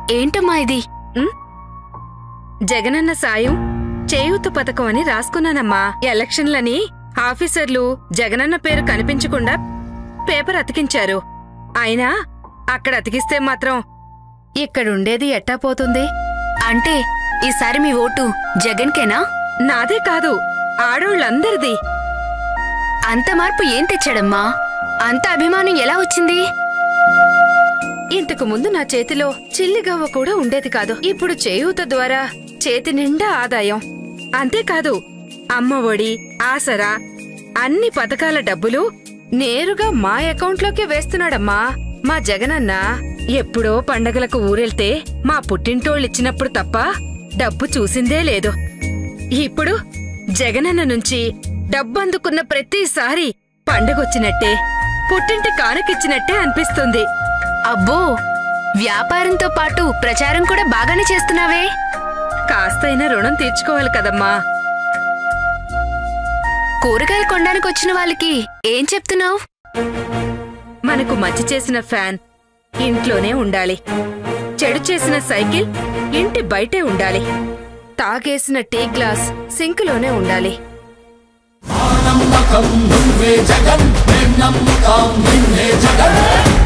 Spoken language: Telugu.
ఏంటమ్మా ఇది? జగనన్న సాయం చేయూత పథకం అని రాసుకున్నానమ్మా. ఎలక్షన్లని ఆఫీసర్లు జగనన్న పేరు కనిపించకుండా పేపర్ అతికించారు. అయినా అక్కడ అతికిస్తే మాత్రం ఇక్కడుండేది ఎట్టా పోతుంది? అంటే ఈసారి మీ ఓటు జగన్కేనా? నాదే కాదు, ఆడోళ్ళందరిది. అంత మార్పు ఏం తెచ్చాడమ్మా? అంత అభిమానం ఎలా వచ్చింది? ఇంతకు ముందు నా చేతిలో చిల్లిగవ్వ కూడా ఉండేది కాదు. ఇప్పుడు చేయూత ద్వారా చేతి నిండా ఆదాయం. అంతేకాదు అమ్మ ఒడి, ఆసరా అన్ని పథకాల డబ్బులు నేరుగా మా అకౌంట్లోకే వేస్తున్నాడమ్మా మా జగనన్న. ఎప్పుడో పండగలకు ఊరెళ్తే మా పుట్టింటోళ్ళిచ్చినప్పుడు తప్ప డబ్బు చూసిందే లేదు. ఇప్పుడు జగనన్న నుంచి డబ్బందుకున్న ప్రతిసారి పండగొచ్చినట్టే, పుట్టింటి కానుకిచ్చినట్టే అనిపిస్తుంది. అబ్బో, వ్యాపారంతో పాటు ప్రచారం కూడా బాగానే చేస్తున్నావే. కాస్తైనా రుణం తీర్చుకోవాలి కదమ్మా. కూరగాయలు కొనడానికి వచ్చిన వాళ్ళకి ఏం చెప్తున్నావు? మనకు మంచి చేసిన ఫ్యాన్ ఇంట్లోనే ఉండాలి, చెడు చేసిన సైకిల్ ఇంటి బయటే ఉండాలి, తాగేసిన టీ గ్లాస్ సింకులోనే ఉండాలి. నమ్మకం నువ్వే జగన్, నమ్మకం నిన్నే జగన్.